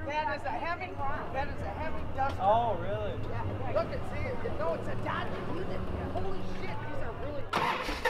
That is a heavy dust. Oh, really? Yeah. Look at see it. No, it's a Dodge. Holy shit, these are really.